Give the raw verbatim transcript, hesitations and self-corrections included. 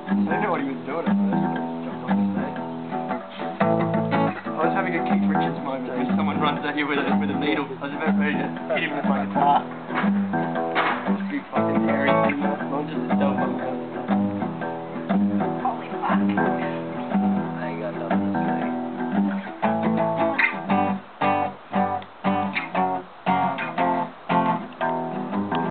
didn't know what he was doing at first. Jumped on the stage. I was having a Keith Richards moment where someone runs at you with a, with a needle. I was about ready to hit him with my guitar. It's a big fucking